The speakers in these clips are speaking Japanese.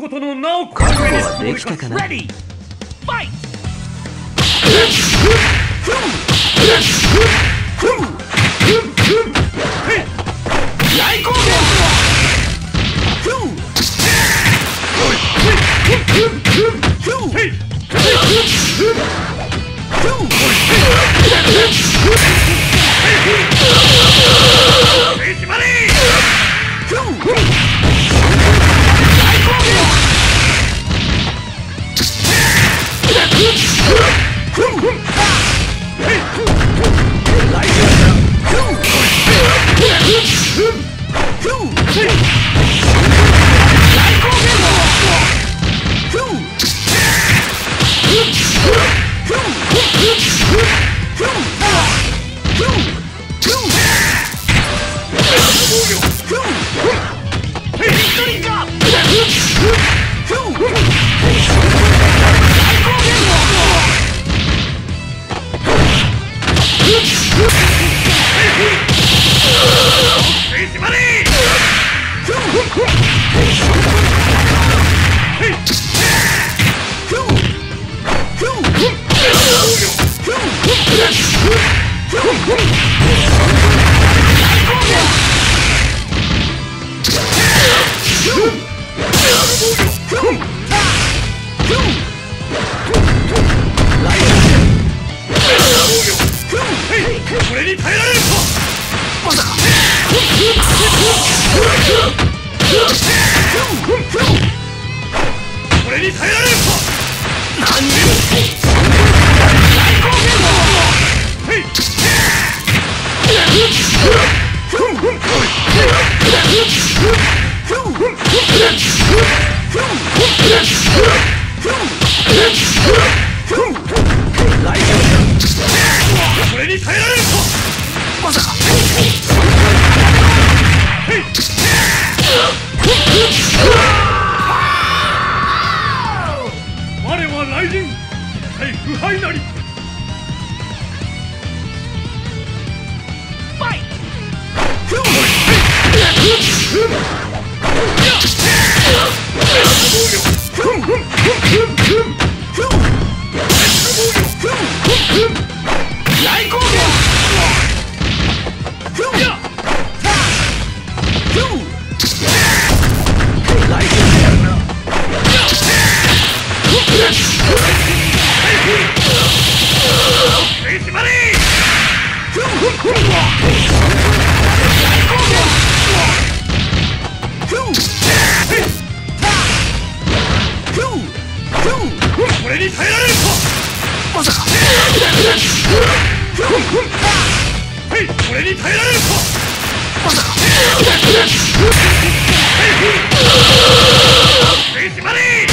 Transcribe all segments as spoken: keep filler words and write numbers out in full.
ことの名を覚悟はできたかな。 大攻撃。これに耐えられるか。まさかこれに耐えられるか。何これに耐えられるか。まさか我は雷神対腐敗なり。ファイ大攻撃。これに耐えられるか。まさかこれに耐えられるか。まさか決まれ。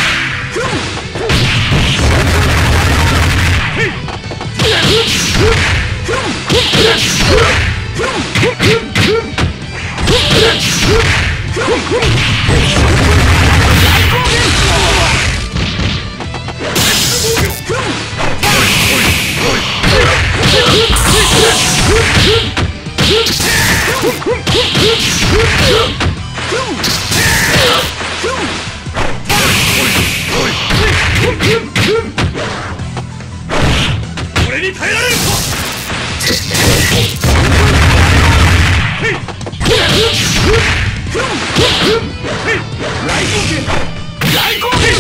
これに耐えられるか。大攻撃。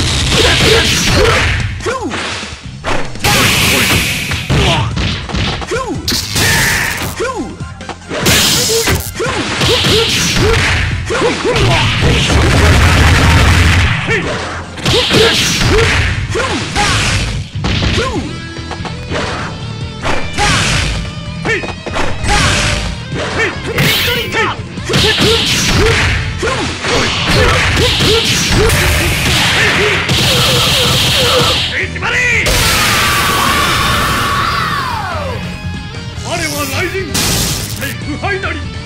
我は雷神対腐敗なり。